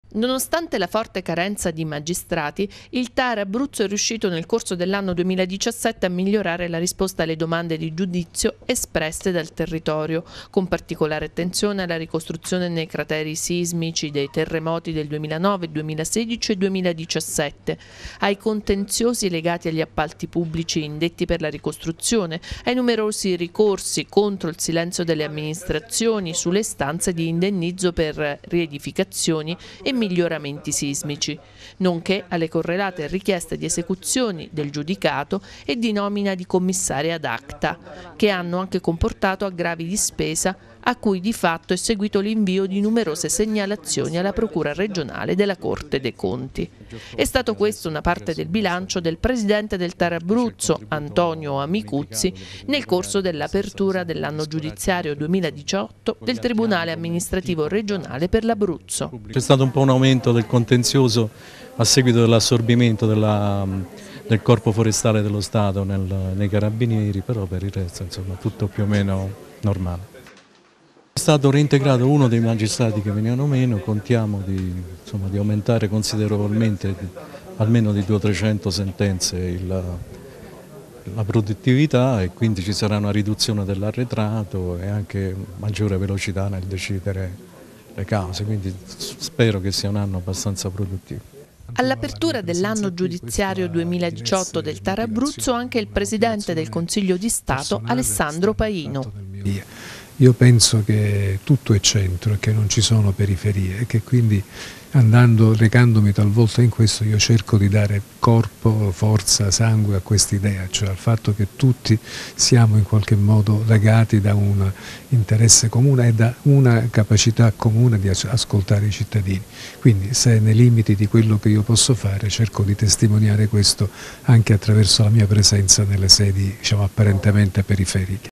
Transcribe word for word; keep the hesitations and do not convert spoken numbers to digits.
Nonostante la forte carenza di magistrati, il TAR Abruzzo è riuscito nel corso dell'anno duemiladiciassette a migliorare la risposta alle domande di giudizio espresse dal territorio, con particolare attenzione alla ricostruzione nei crateri sismici dei terremoti del duemilanove, duemilasedici e duemiladiciassette, ai contenziosi legati agli appalti pubblici indetti per la ricostruzione, ai numerosi ricorsi contro il silenzio delle amministrazioni sulle istanze di indennizzo per riedificazioni e miglioramenti sismici, nonché alle correlate richieste di esecuzioni del giudicato e di nomina di commissari ad acta, che hanno anche comportato aggravi di spesa a cui di fatto è seguito l'invio di numerose segnalazioni alla Procura regionale della Corte dei Conti. È stato questo una parte del bilancio del presidente del TAR Abruzzo, Antonio Amicuzzi, nel corso dell'apertura dell'anno giudiziario duemiladiciotto del Tribunale Amministrativo Regionale per l'Abruzzo. C'è stato un po' un aumento del contenzioso a seguito dell'assorbimento della, del Corpo Forestale dello Stato nel, nei Carabinieri, però per il resto insomma tutto più o meno normale. È stato reintegrato uno dei magistrati che venivano meno, contiamo di, insomma, di aumentare considerevolmente, di, almeno di duecento trecento sentenze, il, la produttività, e quindi ci sarà una riduzione dell'arretrato e anche maggiore velocità nel decidere le cause, quindi spero che sia un anno abbastanza produttivo. All'apertura dell'anno giudiziario duemiladiciotto del TAR Abruzzo anche il Presidente del Consiglio di Stato Alessandro Paino. Io penso che tutto è centro e che non ci sono periferie e che quindi andando, recandomi talvolta in questo, io cerco di dare corpo, forza, sangue a questa idea, cioè al fatto che tutti siamo in qualche modo legati da un interesse comune e da una capacità comune di ascoltare i cittadini. Quindi se nei limiti di quello che io posso fare cerco di testimoniare questo anche attraverso la mia presenza nelle sedi, diciamo, apparentemente periferiche.